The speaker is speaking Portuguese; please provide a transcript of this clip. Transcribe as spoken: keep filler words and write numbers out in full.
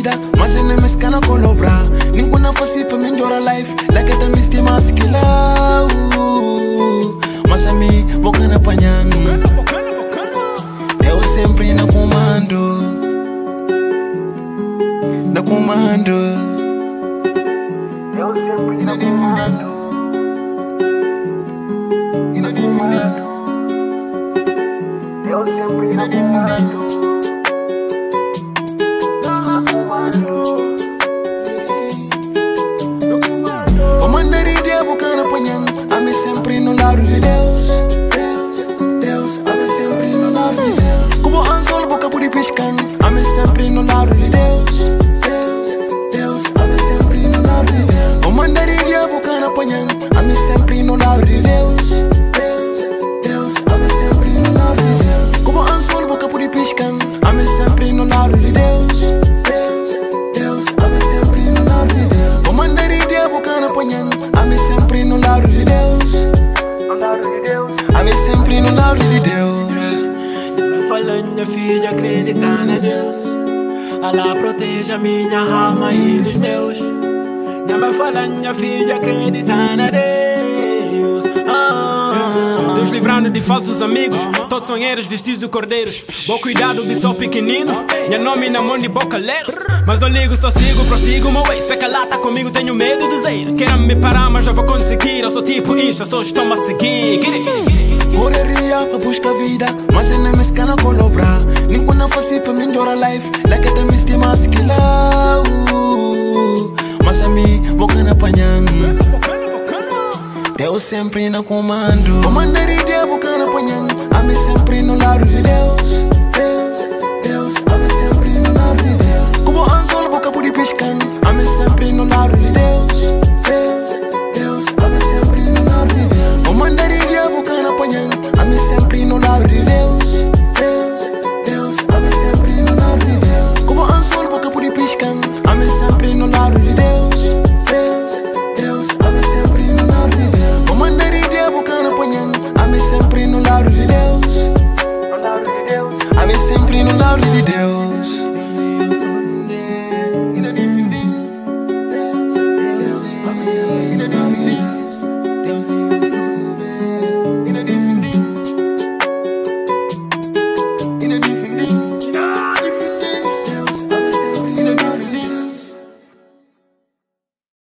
vida, mas eu nem me escana colobrar. Ninguna fosse pra mim llorar life, like que me estima esquila. Mas a mim, vou cana apanhando. Eu sempre no comando. No comando. Eu sempre no comando. E no comando. Eu sempre no comando. Ame sempre no lado de Deus, Deus, Deus. Ame sempre no lado de Deus. Como anzol boca por pescando. Ame sempre no lado de Deus, Deus, Deus. Ame sempre no lado de Deus. O mandari dia boca na panhang. Ame sempre no lado de Deus, Deus, Deus. Ame sempre no lado de Deus. Como anzol boca por pescando. Ame sempre no lado de Deus, Deus, Deus. Ame sempre no lado de Deus. O mandari dia boca na panhang. Ame sempre no lado de Deus, ame sempre no lado de Deus. Me falando, minha filha, acreditar na Deus. Allah proteja minha alma e dos meus. Me falando, minha filha, acreditar na Deus. Ah. Deus livrando de falsos amigos, todos sonheiros vestidos de cordeiros. Bom cuidado, bissol pequenino. Minha nome na mão de bocaleiros. Mas não ligo, só sigo, prossigo meu way. Se lá tá comigo, tenho medo de dizer. Queiram me parar, mas eu vou conseguir. Eu sou tipo incha, só estão a seguir. Correria pra buscar vida, mas eu nem me escana colobrar. Ninguna fosse pra mim llorar life, like que me estima esquila. Mas a mim, vou cana apanhando. Deus sempre no comando. O mandaria, vou cana apanhando. Ame sempre no lado de Deus.